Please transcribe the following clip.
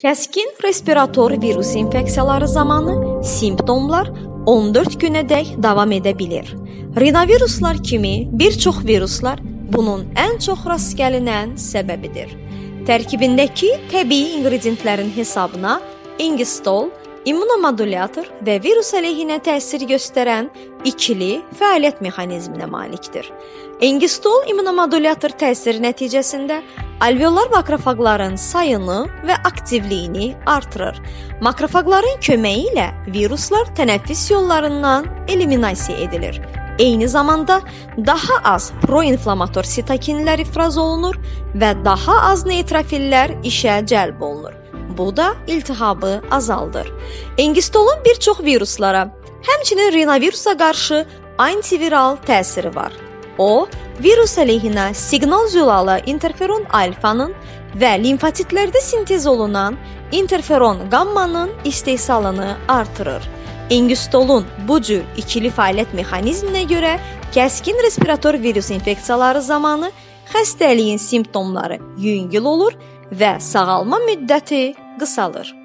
Kəskin respirator virus infeksiyaları zamanı simptomlar 14 günədək davam edə bilir. Rinoviruslar kimi bir çox viruslar bunun ən çox rast gəlinən səbəbidir. Tərkibindəki təbii ingredientlərin hesabına Ingistol, immunomodulator və virus əleyhinə təsir göstərən ikili fəaliyyət mexanizminə malikdir. Ingistol immunomodulator təsiri nəticəsində alveolar makrofaqların sayını və aktivliyini artırır. Makrofaqların köməyi ilə viruslar tənəffüs yollarından eliminasiya edilir. Eyni zamanda daha az proinflamator sitokinlər ifraz olunur və daha az neytrofillər işə cəlb olunur. Bu da iltihabı azaldır. Ingistolun bir çox viruslara, həmçinin rinovirusa qarşı antiviral təsiri var. O, virus əleyhinə siqnal zülalı interferon alfanın və limfatitlərdə sintez olunan interferon qammanın istehsalını artırır. Ingistolun bu cür ikili fəaliyyət mexanizminə görə kəskin respirator virus infeksiyaları zamanı xəstəliyin simptomları yüngül olur və sağalma müddəti qısalır.